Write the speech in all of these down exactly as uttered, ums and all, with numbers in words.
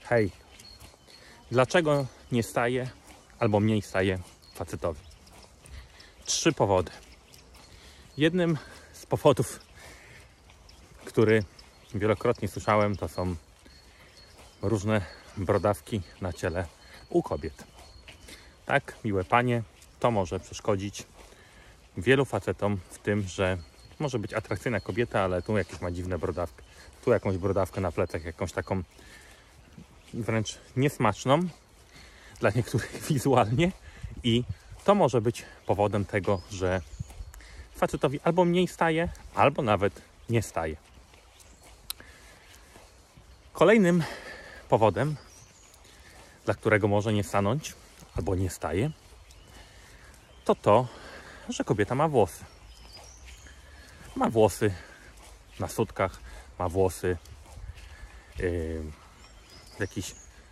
Hej, dlaczego nie staje albo mniej staje facetowi? Trzy powody. Jednym z powodów, który wielokrotnie słyszałem, to są różne brodawki na ciele u kobiet. Tak, miłe panie, to może przeszkodzić wielu facetom w tym, że może być atrakcyjna kobieta, ale tu jakieś ma dziwne brodawki. Tu jakąś brodawkę na plecach, jakąś taką wręcz niesmaczną dla niektórych wizualnie, i to może być powodem tego, że facetowi albo mniej staje, albo nawet nie staje. Kolejnym powodem, dla którego może nie stanąć albo nie staje, to to, że kobieta ma włosy. Ma włosy na sutkach, ma włosy yy, w jakichś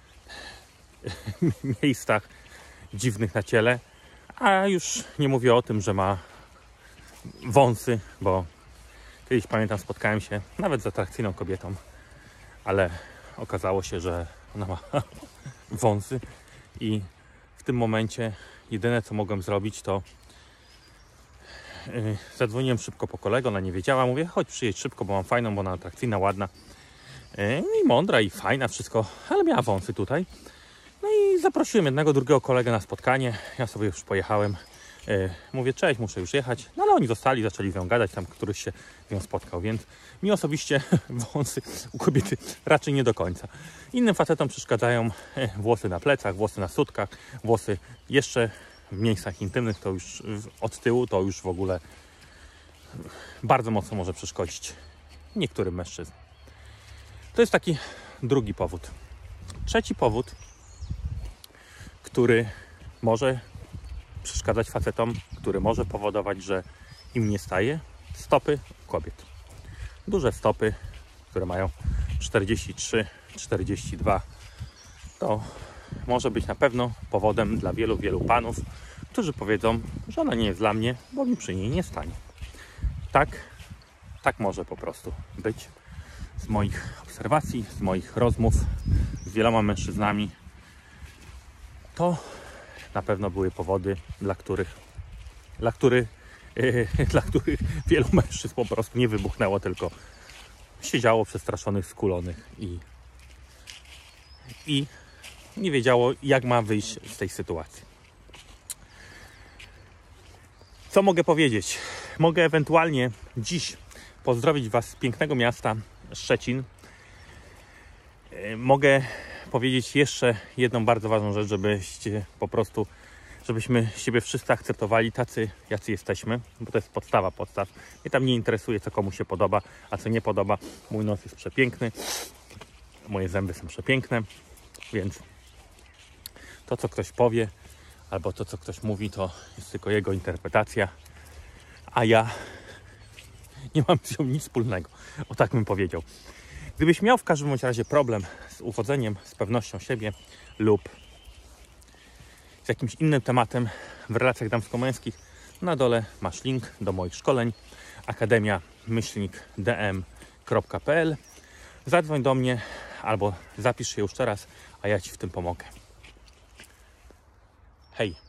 miejscach dziwnych na ciele, a już nie mówię o tym, że ma wąsy, bo kiedyś, pamiętam, spotkałem się nawet z atrakcyjną kobietą, ale okazało się, że ona ma wąsy, i w tym momencie jedyne, co mogłem zrobić, to yy, zadzwoniłem szybko po kolegę, ona nie wiedziała, mówię, chodź przyjedź szybko, bo mam fajną, bo ona atrakcyjna, ładna yy, i mądra i fajna, wszystko, ale miała wąsy tutaj. No i zaprosiłem jednego, drugiego kolegę na spotkanie, ja sobie już pojechałem, yy, mówię, cześć, muszę już jechać, no ale oni zostali, zaczęli z nią gadać, tam któryś się z nią spotkał, więc mi osobiście wąsy u kobiety raczej nie do końca. Innym facetom przeszkadzają włosy na plecach, włosy na sutkach, włosy jeszcze w miejscach intymnych, to już od tyłu, to już w ogóle bardzo mocno może przeszkodzić niektórym mężczyznom. To jest taki drugi powód. Trzeci powód, który może przeszkadzać facetom, który może powodować, że im nie staje, stopy kobiet. Duże stopy, które mają czterdzieści trzy czterdzieści dwa, to może być na pewno powodem dla wielu, wielu panów, którzy powiedzą, że ona nie jest dla mnie, bo mi przy niej nie stanie. Tak, tak może po prostu być. Z moich obserwacji, z moich rozmów z wieloma mężczyznami, to na pewno były powody, dla których, dla których, yy, dla których wielu mężczyzn po prostu nie wybuchnęło, tylko siedziało przestraszonych, skulonych i, i nie wiedziało, jak ma wyjść z tej sytuacji. Co mogę powiedzieć? Mogę ewentualnie dziś pozdrowić Was z pięknego miasta Szczecin. Mogę powiedzieć jeszcze jedną bardzo ważną rzecz, żebyście po prostu, żebyśmy siebie wszyscy akceptowali tacy, jacy jesteśmy, bo to jest podstawa podstaw. Mnie tam nie interesuje, co komu się podoba, a co nie podoba. Mój nos jest przepiękny, moje zęby są przepiękne, więc to, co ktoś powie, albo to, co ktoś mówi, to jest tylko jego interpretacja, a ja nie mam z nią nic wspólnego. O tak bym powiedział. Gdybyś miał w każdym bądź razie problem z uwodzeniem, z pewnością siebie lub z jakimś innym tematem w relacjach damsko-męskich, na dole masz link do moich szkoleń akademia myślnik d m kropka p l. Zadzwoń do mnie albo zapisz się już teraz, a ja Ci w tym pomogę. Hej!